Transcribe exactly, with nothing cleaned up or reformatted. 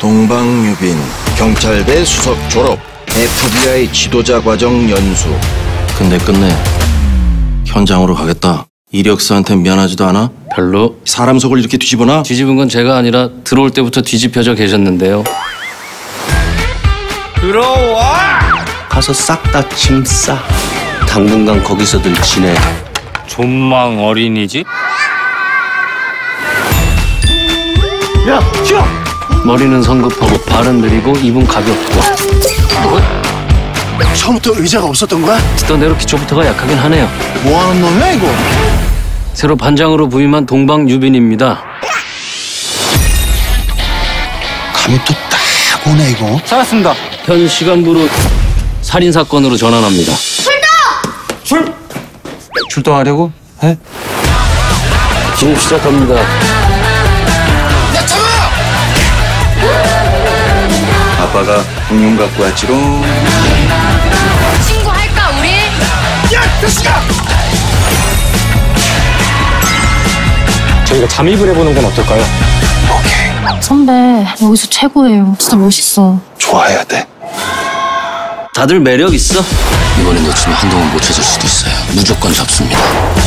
동방유빈 경찰대 수석 졸업, 에프비아이 지도자 과정 연수. 근데 끝내 현장으로 가겠다. 이력서한테 미안하지도 않아? 별로. 사람 속을 이렇게 뒤집어놔? 뒤집은 건 제가 아니라 들어올 때부터 뒤집혀져 계셨는데요. 들어와! 가서 싹 다 짐 싸. 당분간 거기서들 지내. 존망 어린이집? 야, 튀어! 머리는 성급하고 발은 느리고 입은 가볍고. 처음부터 의자가 없었던 거야? 듣던 대로 기초부터가 약하긴 하네요. 뭐하는 놈이야 이거? 새로 반장으로 부임한 동방유빈입니다. 감이 또 딱 오네 이거. 찾았습니다. 현 시간부로 살인사건으로 전환합니다. 출! 출동하려고? 해? 지금 시작합니다. 아빠가 공룡 갖고 왔지롱. 신고할까 우리? 야, 대시가! 저희가 잠입을 해보는 건 어떨까요? 선배 여기서 최고예요. 진짜 멋있어. 좋아해야 돼. 다들 매력 있어? 이번에 놓치면 한동안 못 찾을 수도 있어요. 무조건 잡습니다.